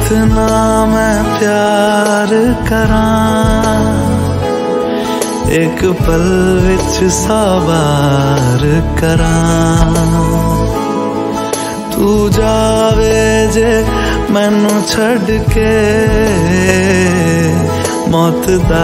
कितना मैं प्यार करां, एक पल विच 100 बार करां। तू जावे जे मैनू छड़ के, मौत दा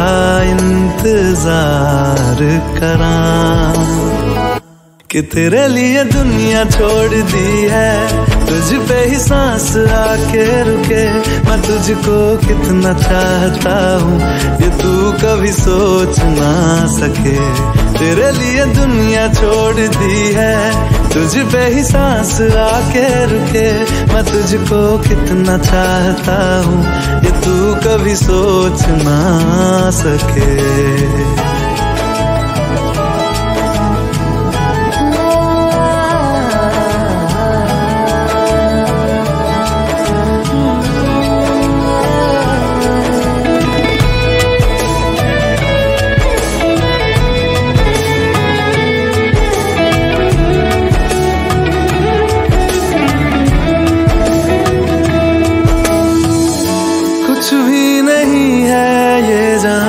इंतजार करां। कि तेरे लिए दुनिया छोड़ दी है, तुझ पे ही सांस आके रुके। मैं तुझको कितना चाहता हूँ ये तू कभी सोच ना सके। तेरे लिए दुनिया छोड़ दी है, तुझ पे ही सांस आके रुके। मैं तुझको कितना चाहता हूँ ये तू कभी सोच ना सके। कुछ भी नहीं है ये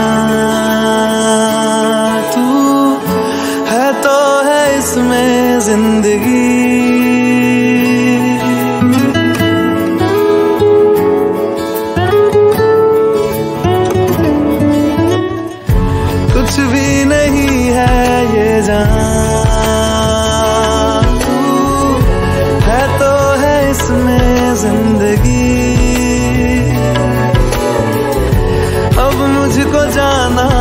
जान, तू है तो है इसमें जिंदगी। कुछ भी नहीं है ये जान, तू है तो है इसमें जिंदगी। अब मुझको जाना